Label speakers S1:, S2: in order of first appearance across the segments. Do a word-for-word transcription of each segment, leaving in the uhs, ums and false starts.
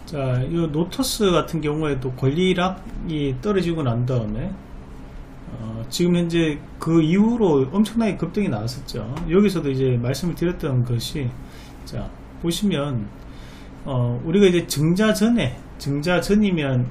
S1: 자, 이 노터스 같은 경우에도 권리락이 떨어지고 난 다음에 어, 지금 현재 그 이후로 엄청나게 급등이 나왔었죠. 여기서도 이제 말씀을 드렸던 것이, 자 보시면 어, 우리가 이제 증자 전에 증자 전이면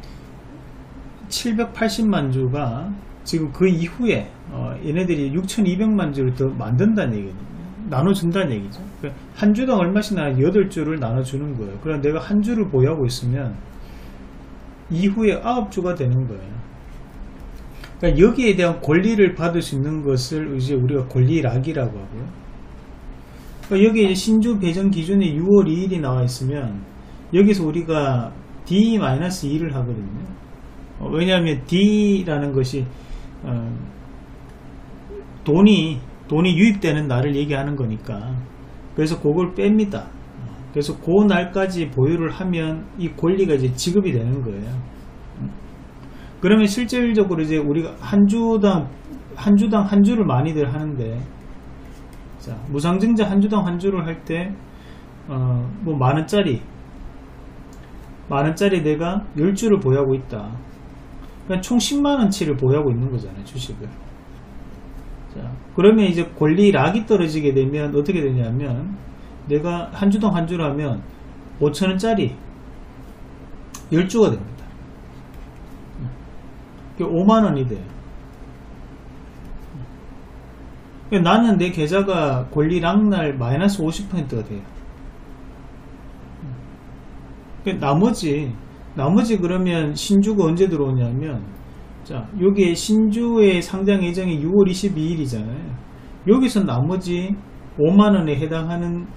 S1: 칠백팔십만 주가 지금 그 이후에 어, 얘네들이 육천이백만 주를 더 만든다는 얘기거든요. 나눠준다는 얘기죠. 한 주당 얼마씩나 여덟 주를 나눠주는 거예요. 그럼 내가 한 주를 보유하고 있으면 이후에 아홉 주가 되는 거예요. 그러니까 여기에 대한 권리를 받을 수 있는 것을 이제 우리가 권리락이라고 하고요. 그러니까 여기에 이제 신주 배정 기준이 유월 이일이 나와 있으면 여기서 우리가 디 이를 하거든요. 어, 왜냐하면 D라는 것이 어, 돈이 돈이 유입되는 날을 얘기하는 거니까, 그래서 그걸 뺍니다. 그래서 그 날까지 보유를 하면 이 권리가 이제 지급이 되는 거예요. 그러면 실질적으로 이제 우리가 한 주당 한 주당 한 주를 많이들 하는데, 자 무상증자 한 주당 한 주를 할 때 어, 뭐 만원짜리 만원짜리 내가 열 주를 보유하고 있다. 그러니까 총 십만원치를 보유하고 있는 거잖아요, 주식을. 자, 그러면 이제 권리락이 떨어지게 되면 어떻게 되냐면, 내가 한 주당 한 주를 하면 오천원짜리 열 주가 됩니다. 오만원이 돼요. 나는 내 계좌가 권리락날 마이너스 오십 퍼센트가 돼요. 나머지 나머지 그러면 신주가 언제 들어오냐면, 자 여기에 신주의 상장 예정이 유월 이십이일이잖아요. 여기서 나머지 오만원에 해당하는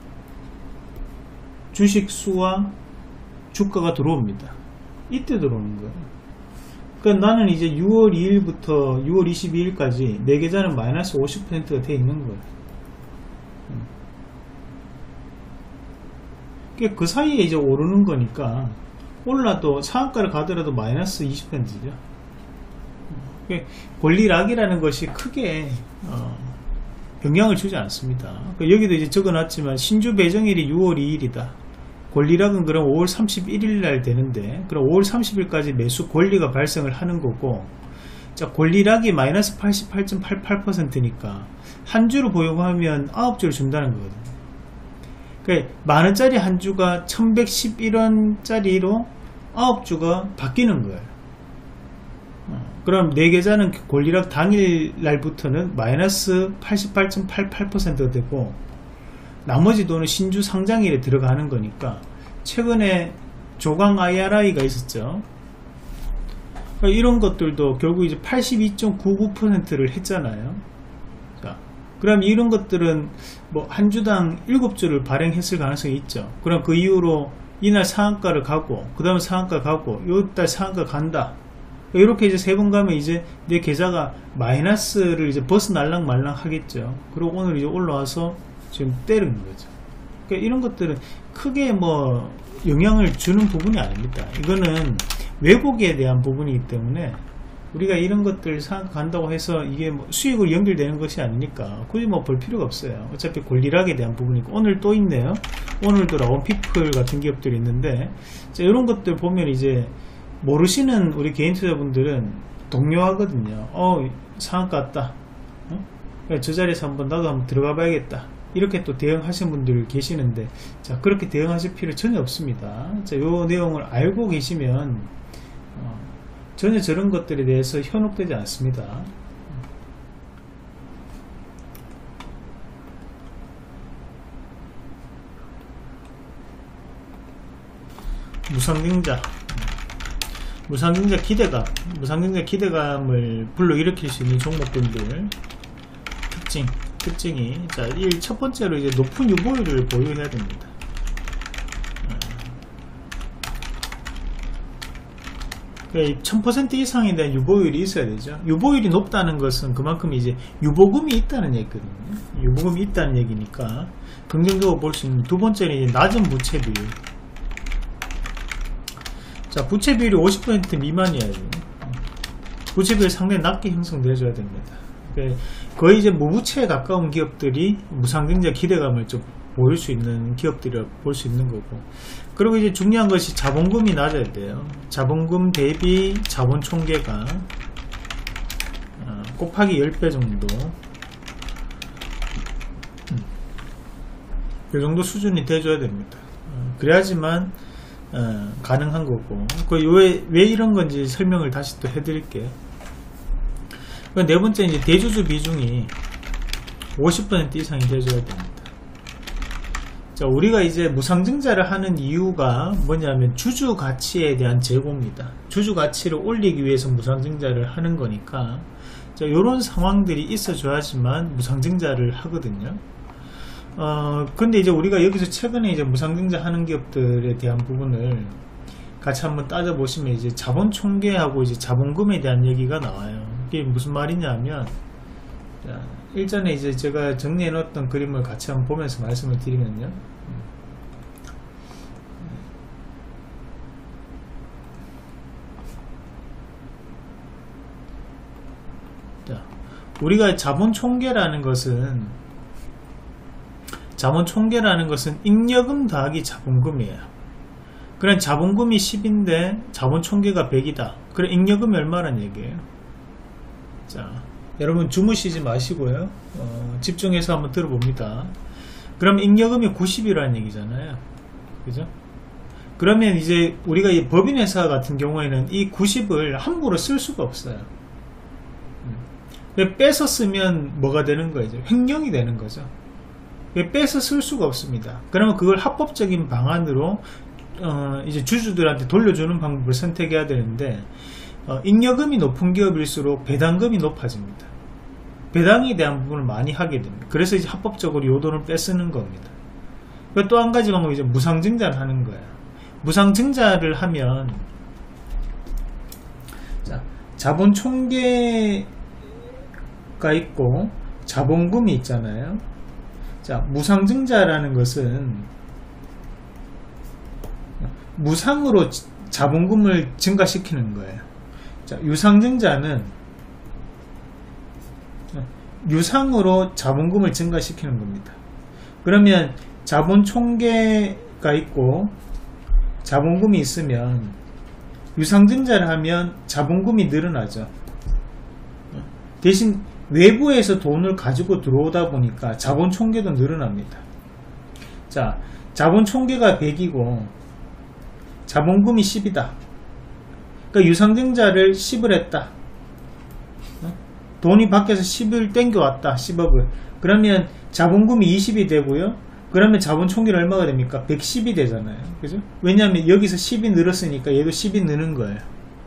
S1: 주식 수와 주가가 들어옵니다. 이때 들어오는 거예요. 그러니까 나는 이제 유월 이일부터 유월 이십이일까지 내 계좌는 마이너스 오십 퍼센트가 돼 있는 거예요. 그러니까 그 사이에 이제 오르는 거니까, 올라도 상한가를 가더라도 마이너스 이십 퍼센트죠. 권리락이라는 것이 크게 어, 영향을 주지 않습니다. 그러니까 여기도 이제 적어놨지만 신주 배정일이 유월 이일이다. 권리락은 그럼 오월 삼십일일 날 되는데, 그럼 오월 삼십일까지 매수 권리가 발생을 하는 거고, 자 권리락이 마이너스 팔십팔 점 팔팔 퍼센트니까 한 주를 보유하면 아홉 주를 준다는 거거든요. 그러니까 만원짜리 한 주가 천백십일원짜리로 아홉 주가 바뀌는 거예요. 그럼 내 계좌는 권리락 당일날부터는 마이너스 팔십팔 점 팔팔 퍼센트가 되고, 나머지 돈은 신주 상장일에 들어가는 거니까, 최근에 조강 아이알아이가 있었죠. 그러니까 이런 것들도 결국 이제 팔십이 점 구구 퍼센트를 했잖아요. 자, 그럼 이런 것들은 뭐 한 주당 일곱 주를 발행했을 가능성이 있죠. 그럼 그 이후로 이날 상한가를 가고, 그 다음에 상한가 가고, 요달 상한가 간다. 이렇게 이제 세 번 가면 이제 내 계좌가 마이너스를 이제 벗어날랑 말랑 하겠죠. 그리고 오늘 이제 올라와서 지금 때리는 거죠. 그러니까 이런 것들은 크게 뭐 영향을 주는 부분이 아닙니다. 이거는 왜곡에 대한 부분이기 때문에 우리가 이런 것들 상한가 간다고 해서 이게 뭐 수익으로 연결되는 것이 아니니까 굳이 뭐 볼 필요가 없어요. 어차피 권리락에 대한 부분이고, 오늘 또 있네요. 오늘도 라온피플 같은 기업들이 있는데, 자, 이런 것들 보면 이제 모르시는 우리 개인 투자분들은 동요하거든요. 어 상한가 왔다. 어? 저 자리에서 한번 나도 한번 들어가 봐야겠다. 이렇게 또 대응하시는 분들 계시는데, 자 그렇게 대응하실 필요 전혀 없습니다. 자, 요 내용을 알고 계시면 어, 전혀 저런 것들에 대해서 현혹되지 않습니다. 무상증자 무상증자 기대감 무상증자 기대감을 불러일으킬 수 있는 종목군들 특징 특징이, 자, 일 첫 번째로 이제 높은 유보율을 보유해야 됩니다. 그러니까 천 퍼센트 이상에 대한 유보율이 있어야 되죠. 유보율이 높다는 것은 그만큼 이제 유보금이 있다는 얘기거든요. 유보금이 있다는 얘기니까 긍정적으로 볼 수 있는. 두 번째는 이제 낮은 부채 비율. 자, 부채 비율이 오십 퍼센트 미만이어야 돼요. 부채 비율이 상당히 낮게 형성되어줘야 됩니다. 거의 이제 무부채에 가까운 기업들이 무상증자 기대감을 좀 보일 수 있는 기업들이라 볼 수 있는 거고, 그리고 이제 중요한 것이 자본금이 낮아야 돼요. 자본금 대비 자본 총계가 어, 곱하기 십 배 정도, 음, 그 정도 수준이 돼줘야 됩니다. 어, 그래야지만 어, 가능한 거고, 그 왜, 왜 이런 건지 설명을 다시 또 해드릴게요. 네 번째, 이제 대주주 비중이 오십 퍼센트 이상이 돼줘야 됩니다. 자, 우리가 이제 무상증자를 하는 이유가 뭐냐면 주주 가치에 대한 제고입니다. 주주 가치를 올리기 위해서 무상증자를 하는 거니까, 자, 요런 상황들이 있어줘야지만 무상증자를 하거든요. 어, 근데 이제 우리가 여기서 최근에 이제 무상증자 하는 기업들에 대한 부분을 같이 한번 따져보시면 이제 자본 총계하고 이제 자본금에 대한 얘기가 나와요. 이게 무슨 말이냐면, 자, 일전에 이제 제가 정리해 놓았던 그림을 같이 한번 보면서 말씀을 드리면요. 자, 우리가 자본 총계라는 것은 자본 총계라는 것은 잉여금 더하기 자본금이에요. 그럼 자본금이 십인데 자본 총계가 백이다. 그럼 잉여금이 얼마란 얘기예요? 자, 여러분 주무시지 마시고요. 어, 집중해서 한번 들어봅니다. 그럼 잉여금이 구십이라는 얘기잖아요. 그죠? 그러면 이제 우리가 이 법인회사 같은 경우에는 이 구십을 함부로 쓸 수가 없어요. 음. 빼서 쓰면 뭐가 되는 거죠? 횡령이 되는 거죠. 빼서 쓸 수가 없습니다. 그러면 그걸 합법적인 방안으로 어, 이제 주주들한테 돌려주는 방법을 선택해야 되는데, 어, 잉여금이 높은 기업일수록 배당금이 높아집니다. 배당에 대한 부분을 많이 하게 됩니다. 그래서 이제 합법적으로 요 돈을 빼쓰는 겁니다. 또 한 가지 방법이 이제 무상증자를 하는 거예요. 무상증자를 하면, 자, 자본 총계가 있고 자본금이 있잖아요. 자, 무상증자라는 것은 무상으로 자본금을 증가시키는 거예요. 자, 유상증자는 유상으로 자본금을 증가시키는 겁니다. 그러면 자본 총계가 있고 자본금이 있으면 유상증자를 하면 자본금이 늘어나죠. 대신 외부에서 돈을 가지고 들어오다 보니까 자본 총계도 늘어납니다. 자, 자본 총계가 백이고 자본금이 십이다. 그러니까 유상증자를 십을 했다. 돈이 밖에서 십을 땡겨왔다. 십억을. 그러면 자본금이 이십이 되고요. 그러면 자본 총계는 얼마가 됩니까? 백십이 되잖아요. 그죠? 왜냐하면 여기서 십이 늘었으니까 얘도 십이 느는 거예요.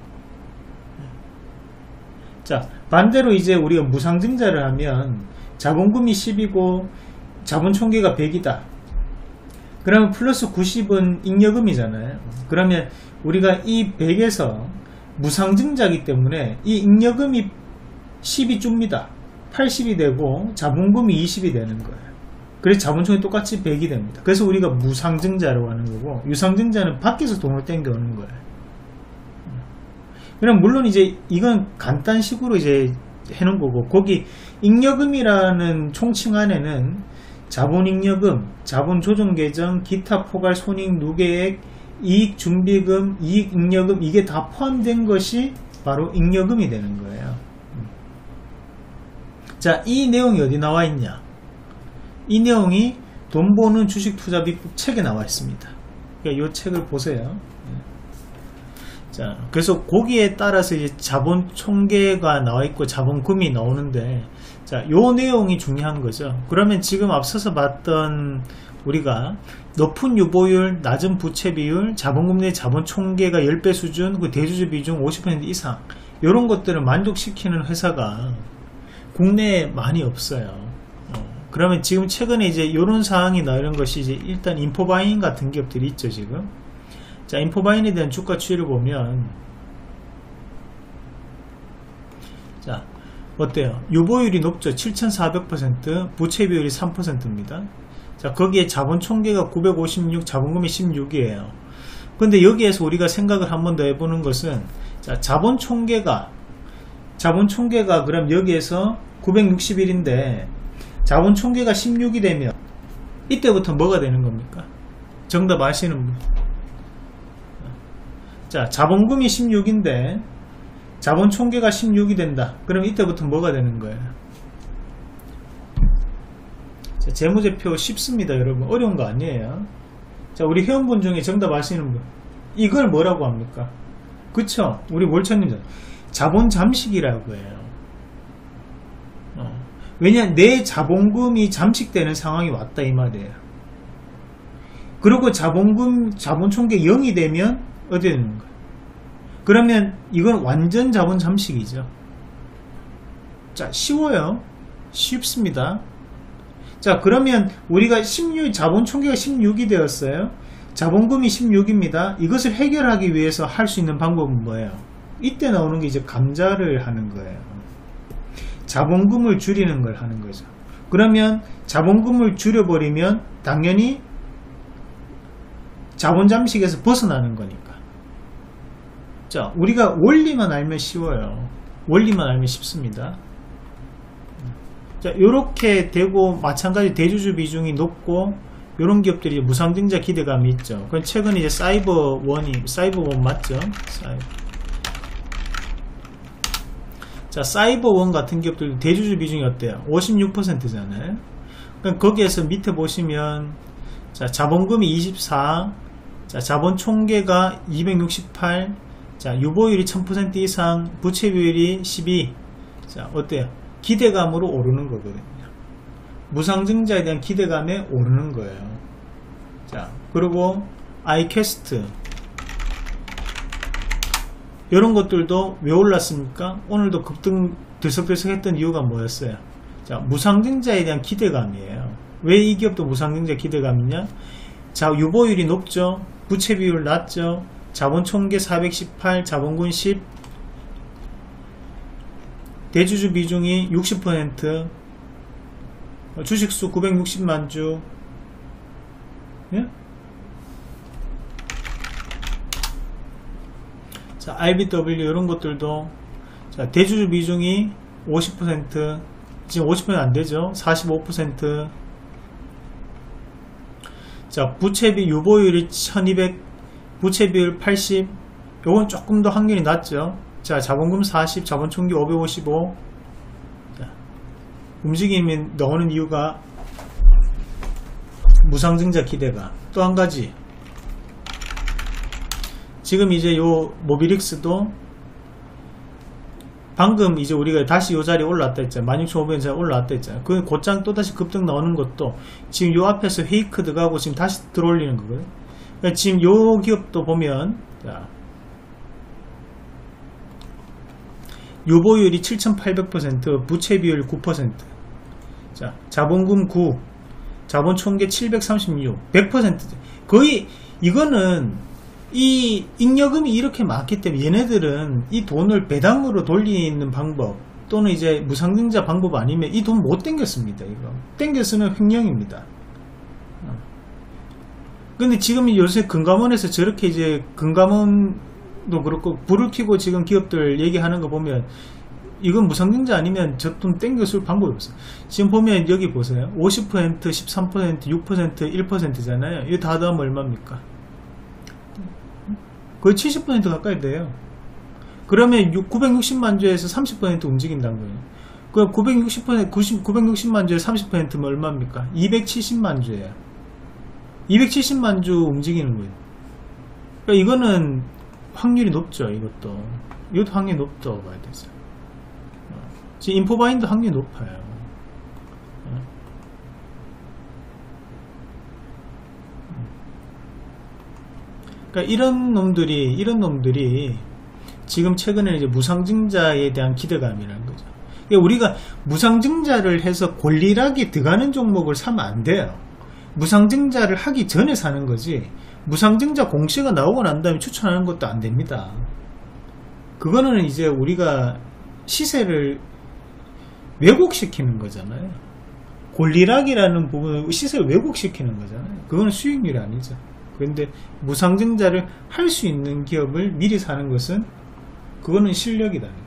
S1: 자, 반대로 이제 우리가 무상증자를 하면 자본금이 십이고 자본 총계가 백이다. 그러면 플러스 구십은 잉여금이잖아요. 그러면 우리가 이 백에서 무상증자이기 때문에 이 잉여금이 십이 줍니다. 팔십이 되고 자본금이 이십이 되는 거예요. 그래서 자본총이 똑같이 백이 됩니다. 그래서 우리가 무상증자라고 하는 거고, 유상증자는 밖에서 돈을 땡겨오는 거예요. 그럼 물론 이제 이건 간단식으로 이제 해놓은 거고, 거기 잉여금이라는 총칭 안에는 자본잉여금, 자본조정계정, 기타 포괄 손익 누계액, 이익준비금, 이익잉여금, 이게 다 포함된 것이 바로 잉여금이 되는 거예요. 자, 이 내용이 어디 나와 있냐? 이 내용이 돈 버는 주식투자비법 책에 나와 있습니다. 그러니까 이 책을 보세요. 자, 그래서 거기에 따라서 이제 자본 총계가 나와 있고 자본금이 나오는데, 자, 요 내용이 중요한 거죠. 그러면 지금 앞서서 봤던 우리가 높은 유보율, 낮은 부채 비율, 자본금 내 자본 총계가 십 배 수준, 그 대주주 비중 오십 퍼센트 이상, 이런 것들을 만족시키는 회사가 국내에 많이 없어요. 어, 그러면 지금 최근에 이제 이런 상황이 나오는 것이 이제 일단 인포바인 같은 기업들이 있죠, 지금. 자, 인포바인에 대한 주가 추이를 보면, 자, 어때요? 유보율이 높죠. 칠천사백 퍼센트, 부채 비율이 삼 퍼센트입니다. 자, 거기에 자본 총계가 구백오십육, 자본금이 십육이에요. 근데 여기에서 우리가 생각을 한 번 더 해보는 것은, 자, 자본 총계가, 자본 총계가 그럼 여기에서 구백육십일인데, 자본 총계가 십육이 되면, 이때부터 뭐가 되는 겁니까? 정답 아시는 분. 자, 자본금이 십육인데 자본 총계가 십육이 된다. 그럼 이때부터 뭐가 되는 거예요? 자, 재무제표 쉽습니다, 여러분. 어려운 거 아니에요. 자, 우리 회원분 중에 정답 아시는 분. 이걸 뭐라고 합니까? 그쵸? 우리 월천님 자본 잠식이라고 해요. 어. 왜냐, 내 자본금이 잠식되는 상황이 왔다 이 말이에요. 그리고 자본금, 자본 총계 영이 되면 어디 되는 거예요? 그러면 이건 완전 자본 잠식이죠. 자, 쉬워요. 쉽습니다. 자, 그러면 우리가 십육, 자본 총계가 십육이 되었어요. 자본금이 십육입니다. 이것을 해결하기 위해서 할 수 있는 방법은 뭐예요? 이때 나오는 게 이제 감자를 하는 거예요. 자본금을 줄이는 걸 하는 거죠. 그러면 자본금을 줄여버리면 당연히 자본 잠식에서 벗어나는 거니까. 자, 우리가 원리만 알면 쉬워요. 원리만 알면 쉽습니다. 자, 요렇게 되고 마찬가지 대주주 비중이 높고 요런 기업들이 무상증자 기대감이 있죠. 그럼 최근에 이제 사이버원이 사이버원 맞죠? 사이버. 자, 사이버원 같은 기업들 대주주 비중이 어때요? 오십육 퍼센트잖아요. 그럼 거기에서 밑에 보시면 자, 자본금이 이십사, 자, 자본 총계가 이백육십팔, 자, 유보율이 천 퍼센트 이상, 부채 비율이 십이. 자, 어때요? 기대감으로 오르는 거거든요. 무상증자에 대한 기대감에 오르는 거예요. 자, 그리고 아이캐스트 이런 것들도 왜 올랐습니까? 오늘도 급등 들썩들썩 했던 이유가 뭐였어요? 자, 무상증자에 대한 기대감이에요. 왜 이 기업도 무상증자 기대감이냐? 자, 유보율이 높죠. 부채 비율 낮죠. 자본 총계 사백십팔, 자본금 십, 대주주 비중이 육십 퍼센트, 주식수 구백육십만 주. 예? 자, 알비더블유 이런 것들도 자, 대주주 비중이 오십 퍼센트, 지금 오십 퍼센트 안 되죠. 사십오 퍼센트. 자, 부채비 유보율이 천이백, 부채비율 팔십. 요건 조금 더 확률이 낮죠. 자, 자본금 사십, 자본 총계 오백오십오. 자, 움직임이 나오는 이유가 무상증자 기대가. 또 한 가지, 지금 이제 요 모비릭스도 방금 이제 우리가 다시 요 자리에 올라왔다 했잖아요. 만 육천오백 원 올라왔다 했잖아요. 그 곧장 또다시 급등 나오는 것도 지금 요 앞에서 페이크 들어가고 지금 다시 들어올리는 거거든요. 그러니까 지금 요 기업도 보면 자, 유보율이 칠천팔백 퍼센트, 부채 비율 구 퍼센트. 자, 자본금 구, 자본 총계 칠백삼십육, 백 퍼센트. 거의 이거는 이 잉여금이 이렇게 많기 때문에 얘네들은 이 돈을 배당으로 돌리는 방법 또는 이제 무상증자 방법 아니면 이 돈 못 땡겼습니다. 이거 땡겼으면 횡령입니다. 근데 지금 요새 금감원에서 저렇게 이제 금감원도 그렇고 불을 켜고 지금 기업들 얘기하는 거 보면 이건 무상증자 아니면 저 돈 땡겨줄 방법이 없어요. 지금 보면 여기 보세요. 오십 퍼센트, 십삼 퍼센트, 육 퍼센트, 일 퍼센트잖아요. 이거 다 더하면 얼마입니까? 거의 칠십 퍼센트 가까이 돼요. 그러면 구백육십만 주에서 삼십 퍼센트 움직인다는 거예요. 그 구백육십 퍼센트, 구백육십만 주에 삼십 퍼센트면 얼마입니까? 이백칠십만 주예요. 이백칠십만 주 움직이는 거예요. 그러니까 이거는 확률이 높죠. 이것도 이것도 확률이 높다고 봐야 되죠. 지금 인포바인도 확률이 높아요. 그러니까 이런 놈들이 이런 놈들이 지금 최근에 이제 무상증자에 대한 기대감이라는 거죠. 그러니까 우리가 무상증자를 해서 골리락이 들어가는 종목을 사면 안 돼요. 무상증자를 하기 전에 사는 거지 무상증자 공시가 나오고 난 다음에 추천하는 것도 안 됩니다. 그거는 이제 우리가 시세를 왜곡시키는 거잖아요. 골리락이라는 부분을 시세를 왜곡시키는 거잖아요. 그거는 수익률이 아니죠. 그런데 무상증자를 할 수 있는 기업을 미리 사는 것은 그거는 실력이다.